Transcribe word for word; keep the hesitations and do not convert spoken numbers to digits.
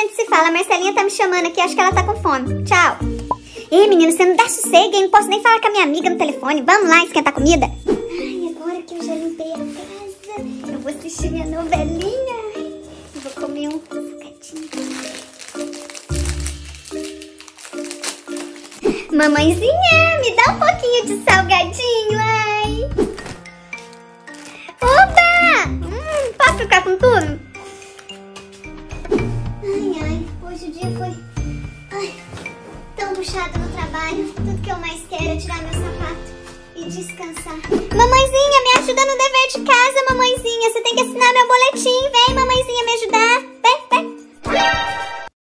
gente se fala. A Marcelinha tá me chamando aqui, acho que ela tá com fome. Tchau. Ei, menina, você não dá sossego, hein? Não posso nem falar com a minha amiga no telefone. Vamos lá esquentar comida? Ai, agora que eu já limpei a casa, eu vou assistir minha novelinha. Eu vou comer um salgadinho. Mamãezinha, me dá um pouquinho de salgadinho, ai. Oba! Hum, posso ficar com tudo? Ai, ai, hoje o dia foi ai, tão puxado no trabalho. Tudo que eu mais quero é tirar meu sapato e descansar. Mamãezinha, me ajuda no dever de casa, mamãezinha. Você tem que assinar meu boletim. Vem, mamãezinha, me ajudar.